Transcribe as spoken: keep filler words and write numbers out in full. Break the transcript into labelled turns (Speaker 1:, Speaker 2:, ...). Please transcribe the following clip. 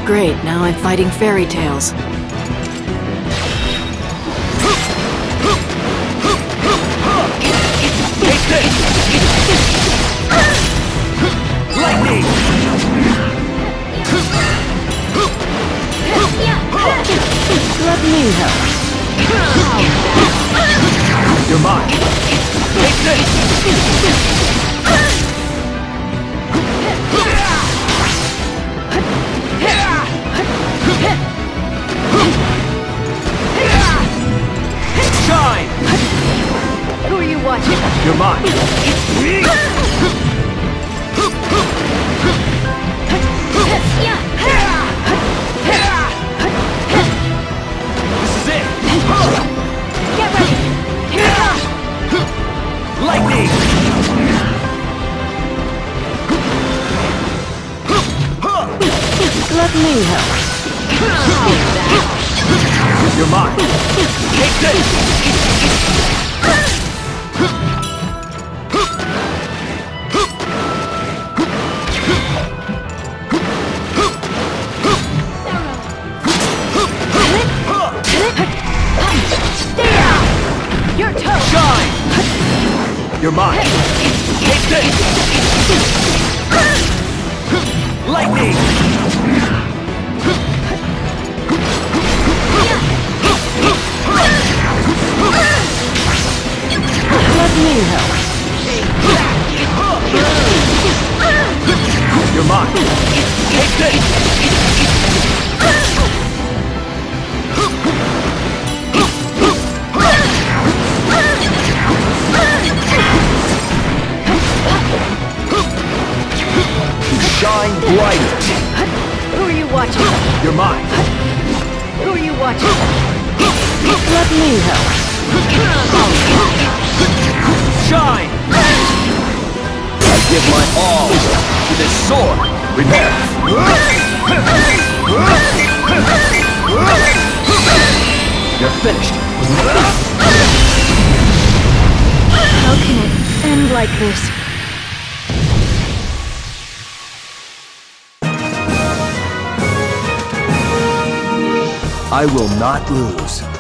Speaker 1: Great, now I'm fighting fairy tales.
Speaker 2: Take this! Lightning!
Speaker 1: Let me help.
Speaker 2: You're mine! Take this! Shine!
Speaker 1: Who are you watching?
Speaker 2: You're mine! This is it!
Speaker 1: Get ready! Here it comes!
Speaker 2: Lightning!
Speaker 1: Let me help.
Speaker 2: You're mine! Take this!
Speaker 1: Your toe!
Speaker 2: Shine! You're mine! Take this! Lightning!
Speaker 1: Let me help.
Speaker 2: You're mine! Take this! Shine brighter!
Speaker 1: Who are you watching?
Speaker 2: You're mine!
Speaker 1: Who are you watching? Let me help.
Speaker 2: Shine! I give my all to this sword! Prepare! You're finished!
Speaker 1: How can it end like this?
Speaker 2: I will not lose.